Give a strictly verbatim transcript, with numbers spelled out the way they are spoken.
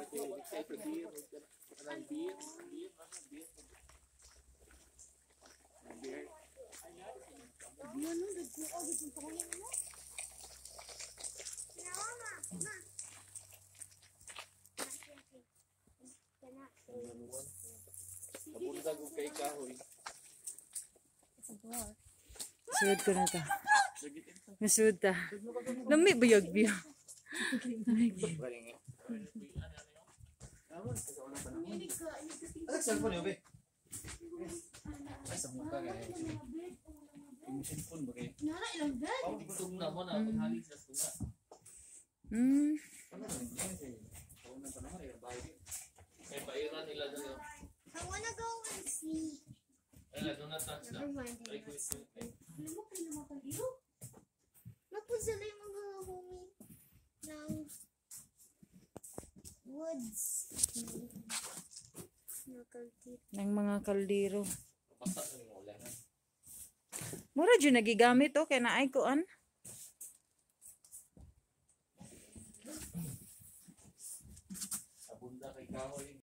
kay beer, kanang beer, beer, beer. Beer. Ano nagkuha dito sa kuya mo? Nawa ma. Ma. Napunta ko kay kahoy. Sud ko na ta. Nasud ta. Lami buyag biyo. Ano cellphone niyo, be? Ay, sa mukha kaya. Yung cellphone ba kayo? Nara ilang bed? Pag itong na mo na, paghaling sa sunga. Hmm. Ano na, hindi kasi. Kung nang panahon, ay bahay. May pairan nila doon. I wanna go and see. Ay, doon na touch na. Never mind. Ay, ko ito. Alam mo kayo naman kayo? Napunsa na yung mga homie ng woods. Nakaltit. Ng mga kaldero. Basta sa mga ulan. Mura dyan nagigamit oh. Kaya naay ko an. Sa bunda kay kahoy.